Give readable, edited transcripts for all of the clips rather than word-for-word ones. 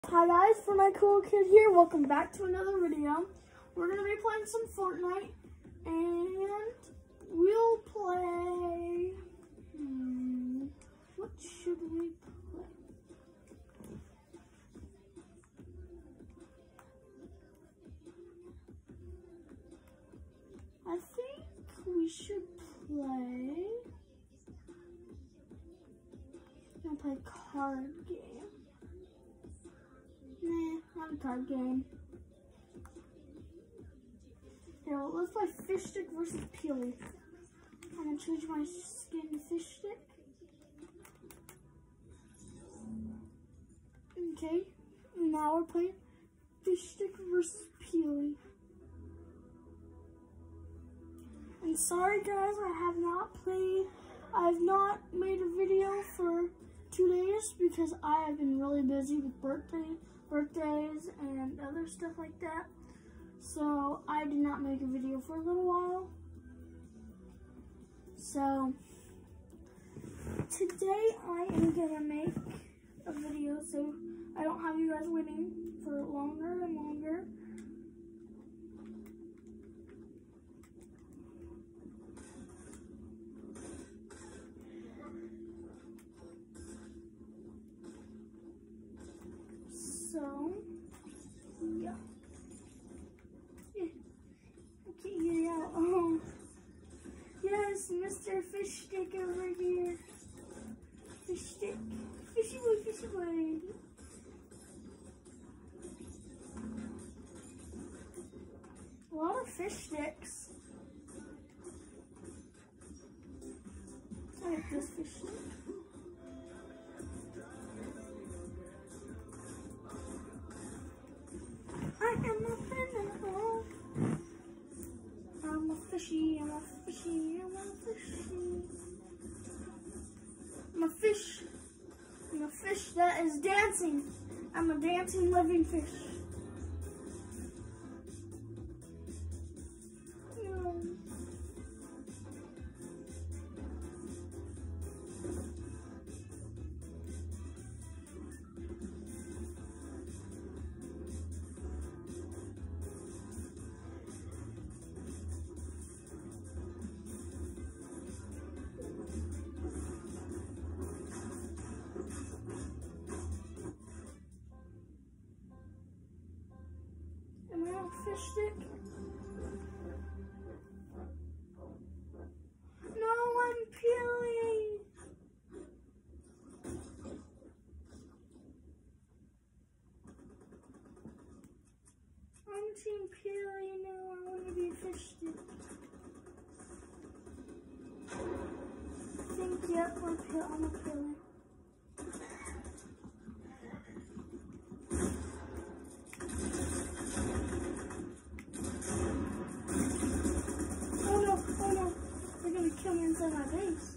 Hi guys, Fortnite Cool Kid here. Welcome back to another video. We're gonna be playing some Fortnite, and we'll play. What should we play? I think we should play. I'm gonna play card game. Nah, not a card game. Here, well, let's play fish stick versus peely. I'm gonna change my skin to fish stick. Okay, now we're playing fish stick versus peely. And sorry guys, I have not made a video for 2 days because I have been really busy with birthdays and other stuff like that. So I did not make a video for a little while. So today I am gonna make a video so I don't have you guys waiting for longer and longer. So, yeah. Okay, yeah. Yes, Mr. Fish Stick over here. Fish Stick. Fishy boy, fishy boy. A lot of fish sticks. I like this fish stick. I am a pinnacle. I'm a fishy, I'm a fishy, I'm a fishy. I'm a fish. I'm a fish that is dancing. I'm a dancing living fish. Am I on fish stick? No, I'm peeling. I'm team peeling now. I want to be a fish stick. I think, yep, I'm a peeling. Kill me inside my base.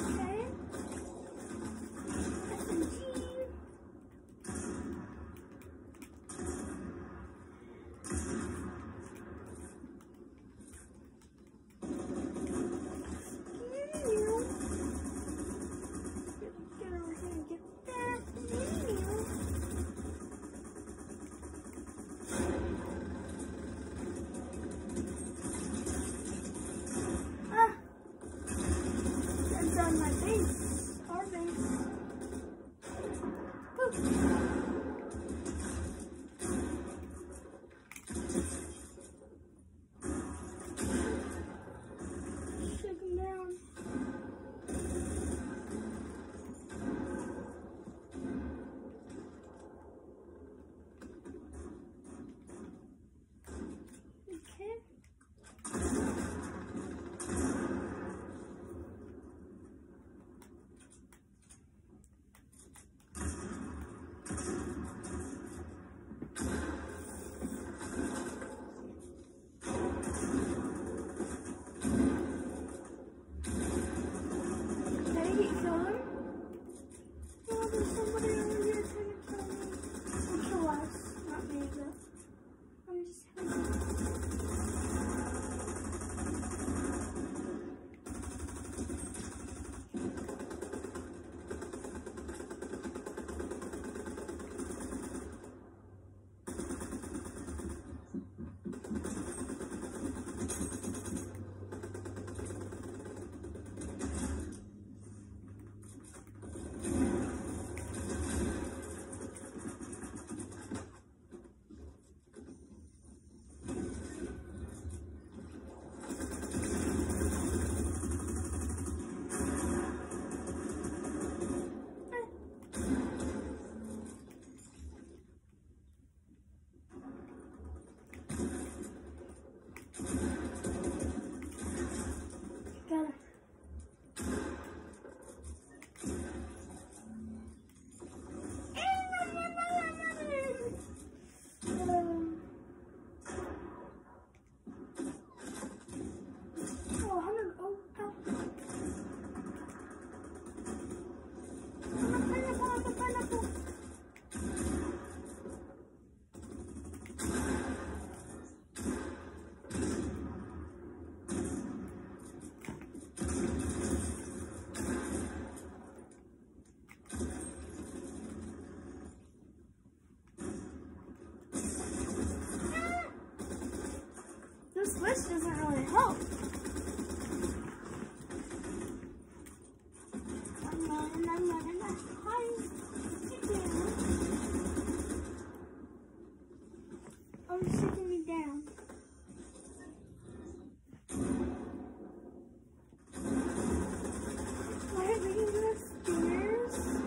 Okay. This switch doesn't really help. I'm running, high. Oh, it's taking me down. Why are we going to the stairs?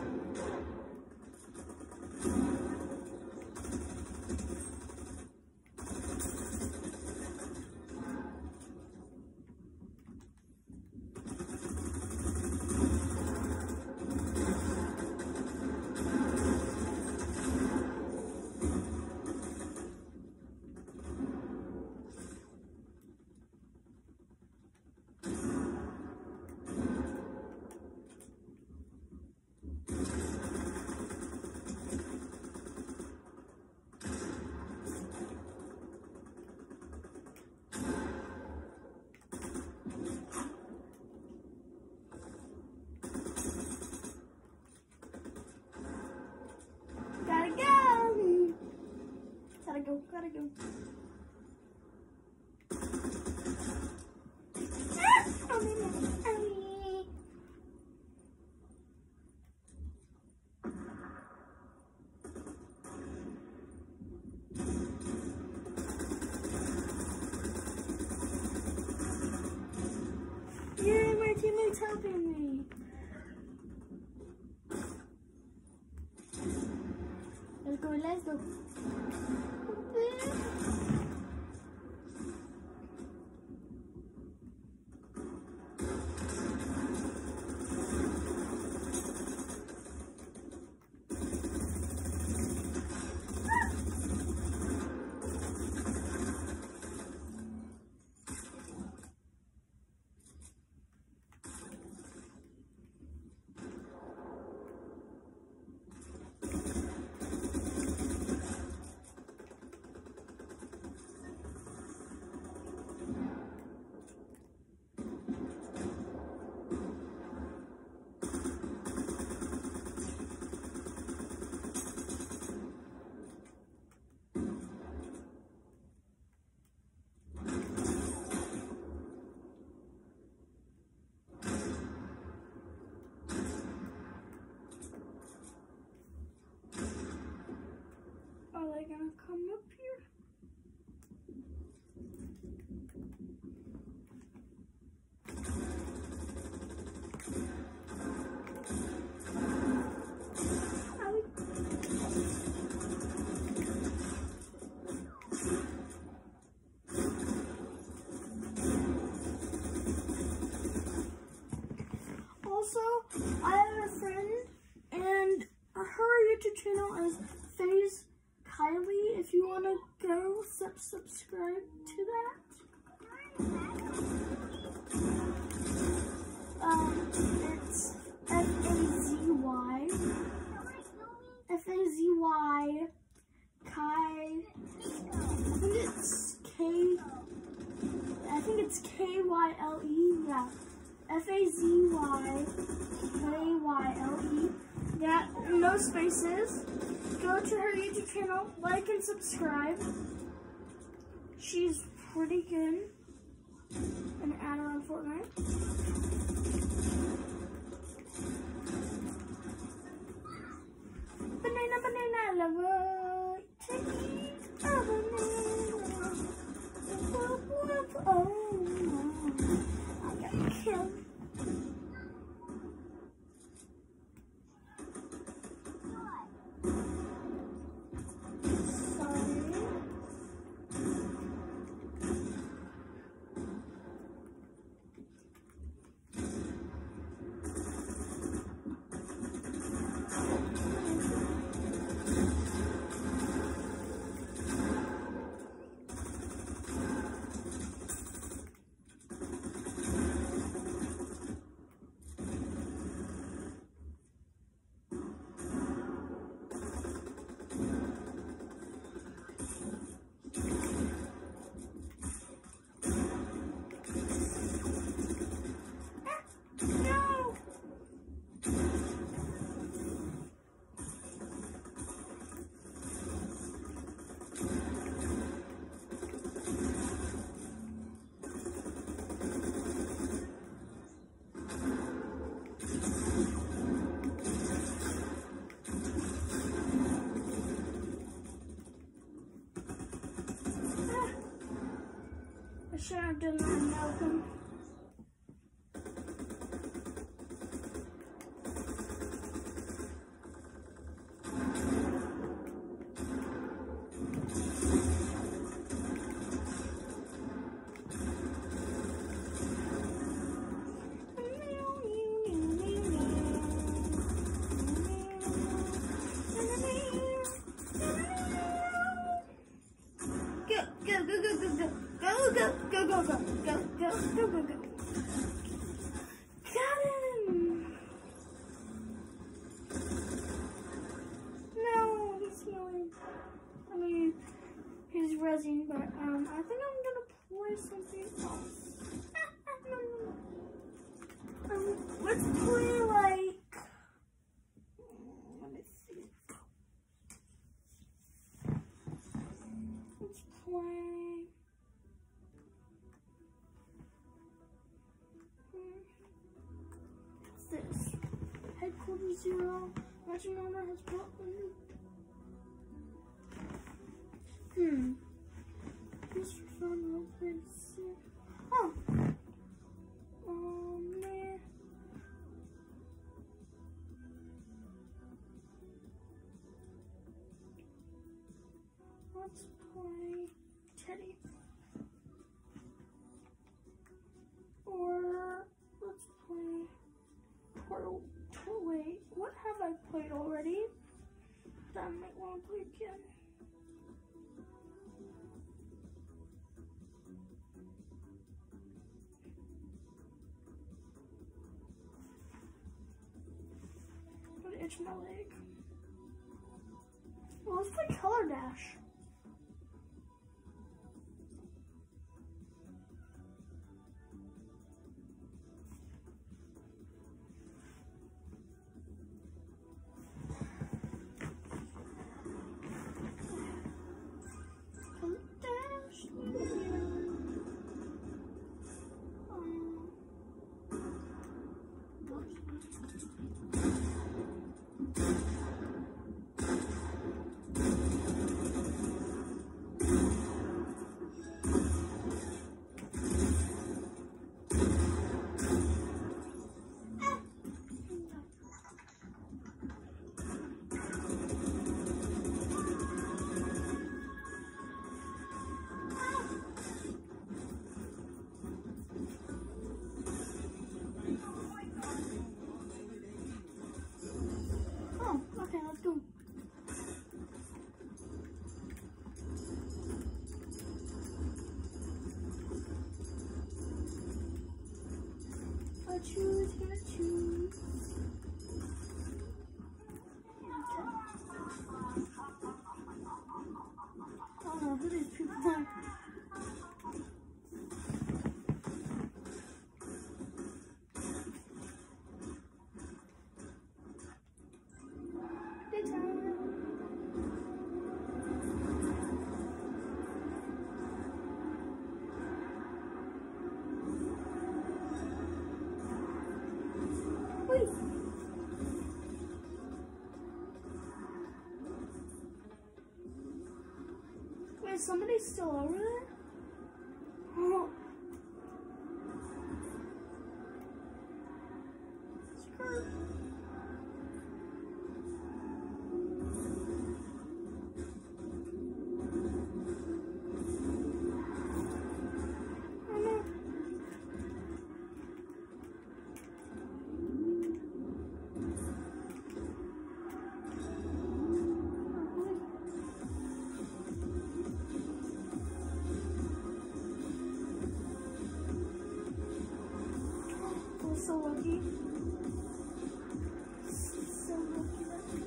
Gotta go. Yay, my teammate's helping me. Let's go. Are they gonna come up here? Also, I have a friend, and her YouTube channel is Phase Kylie. If you want to go subscribe to that. It's F-A-Z-Y Kai. I think it's K-Y-L-E. Yeah. F-A-Z-Y K-Y-L-E. Yeah, no spaces. Go to her YouTube channel, like and subscribe. She's pretty good. An ad on Fortnite. Banana lover. Take a banana. Oh, I got killed. I shouldn't have done that in open. Go. Got him! No, he's healing. I mean, he's rezzing, but I think I'm gonna play something else. Let's play like, let me see. Let's play. What's this? Headquarters 0. Matching number has brought Just for fun, real quick. Oh. Man. Let's play Teddy. Or let's play Portal. Wait, what have I played already? That I might want to play again. I'm gonna itch my leg. Well, let's play Color Dash. Okay, let's go. I choose, gonna choose. Okay. I don't know who these people are. Wait, somebody's still over there? Oh. Skirt. So lucky. So lucky that me.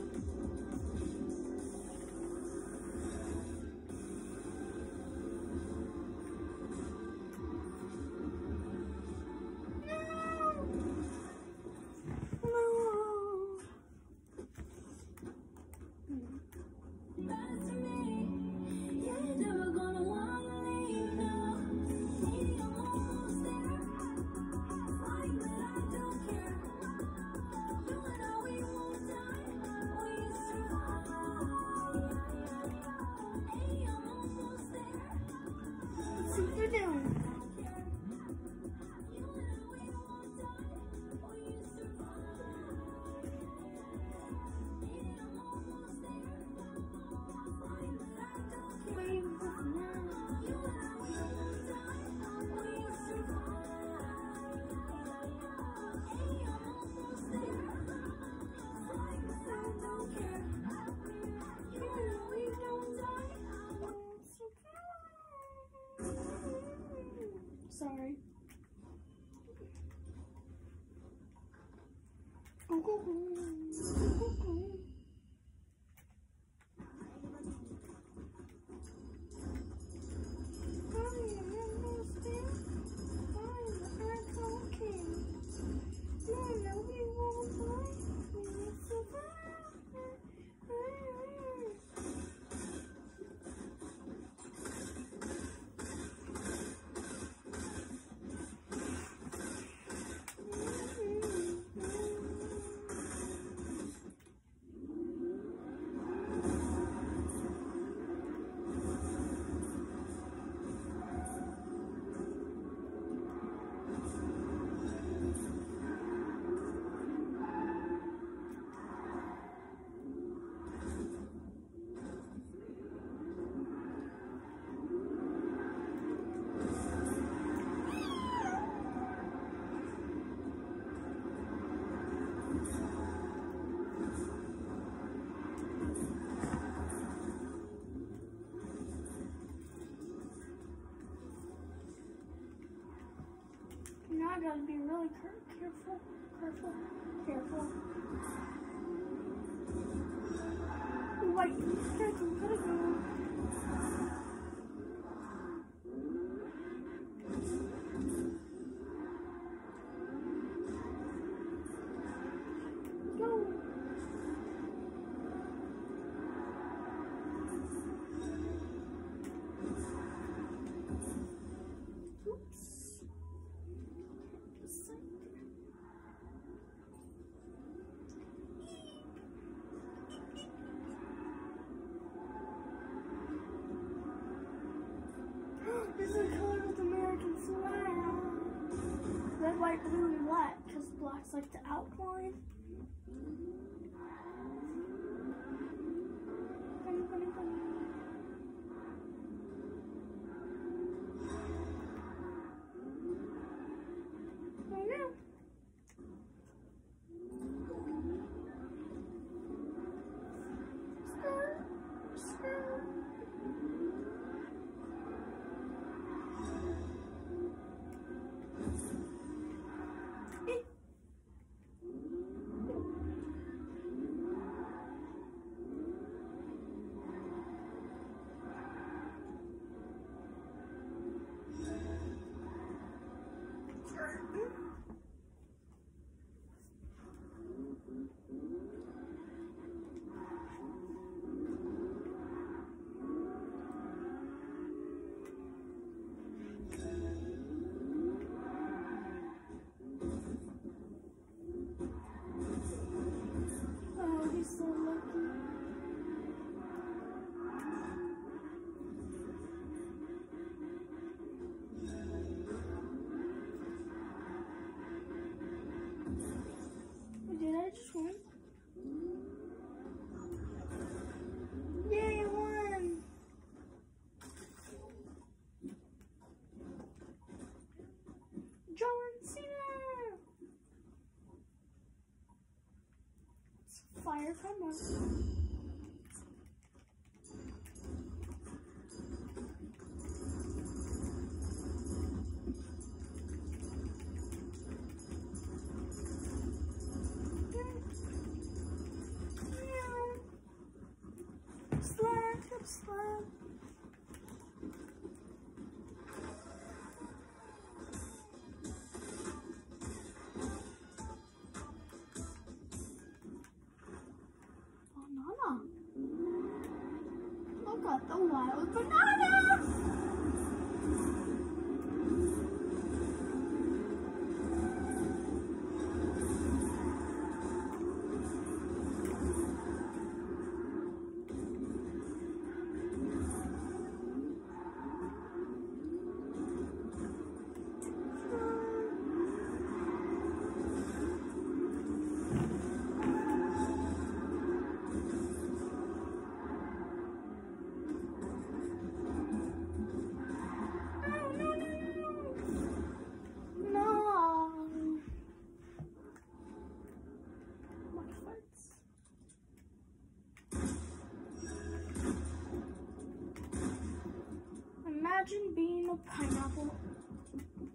Sorry. Now I gotta be really careful. Wait, gotta go. This is the color of the American flag. Red, white, blue, and black, because black's like the outline. Oh, he's so lucky. Did I just win? Yay, I won! John Cena! Fire, come on. Slide. Banana. I got the wild banana. Imagine being a pineapple.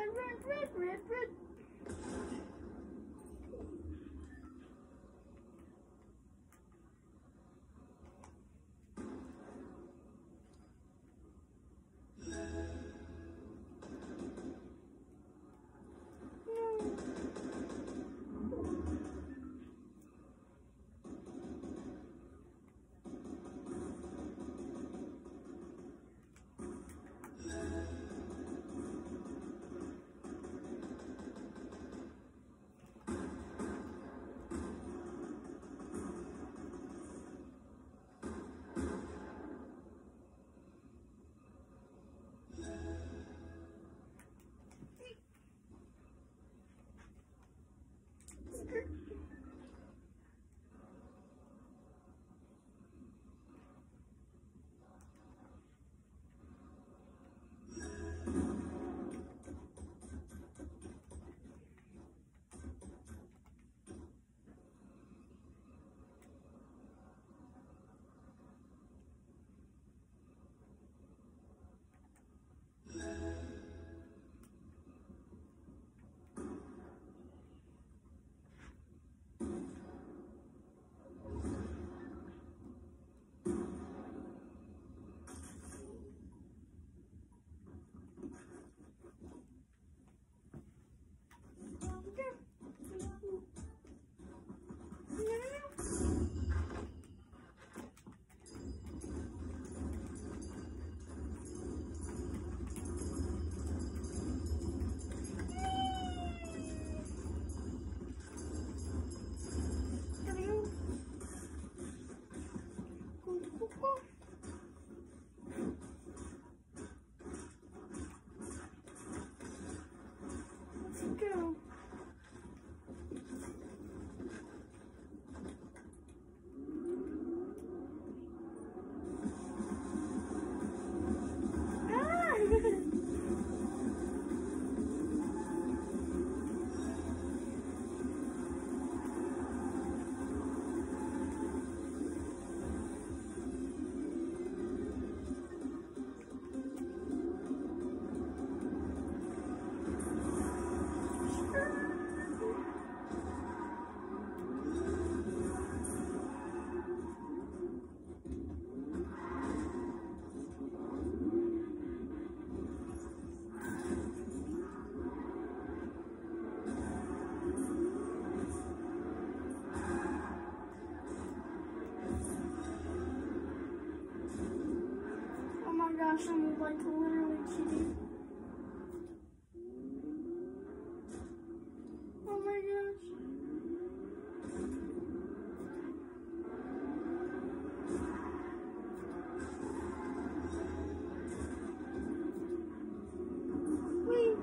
gosh, I'm like literally cheating. Oh my gosh. Wait.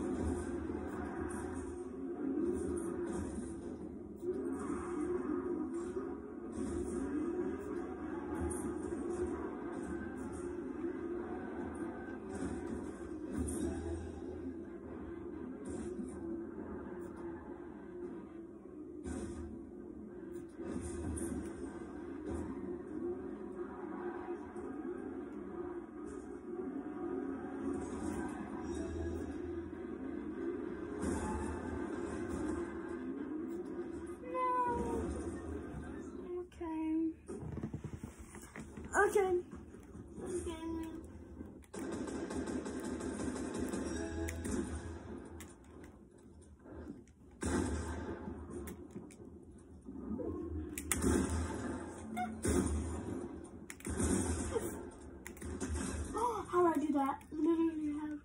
Okay. Oh, how do I do that? Literally have.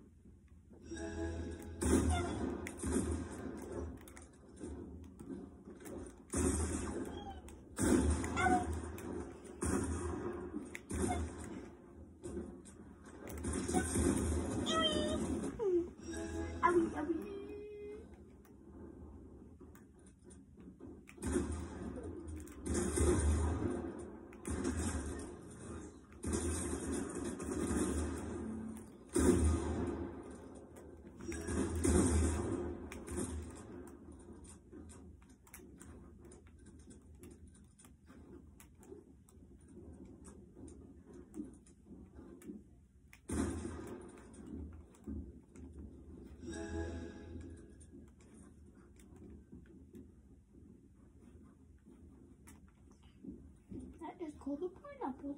circle the pineapple.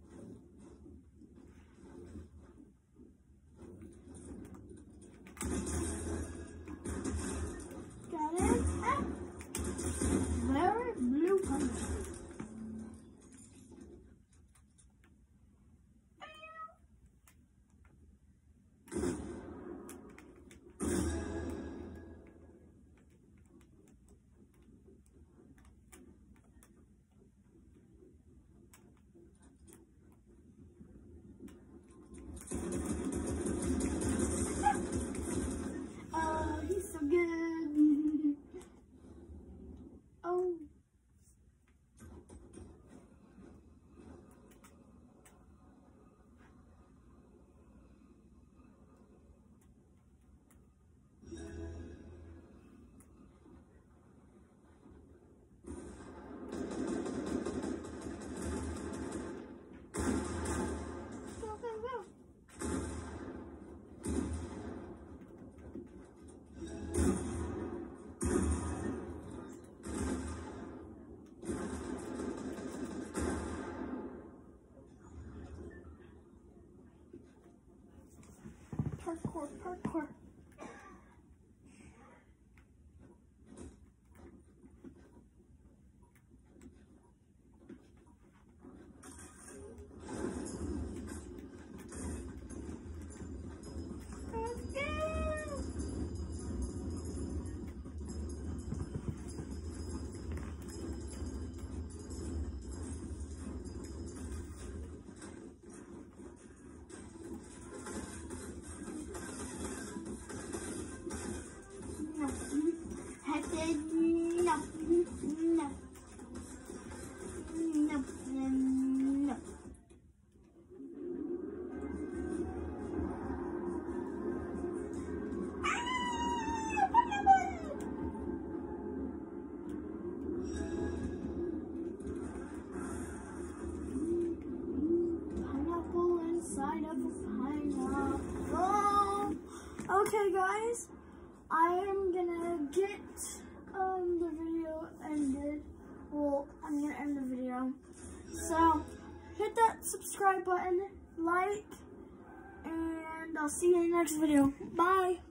Got it. Ah. Very blue pineapple. He's so good. Oh. Parkour, parkour. No. Pineapple inside of a pineapple. Okay, guys, I am gonna get the video ended. Well, I'm gonna end the video. So hit that subscribe button, like, and I'll see you in the next video. Bye.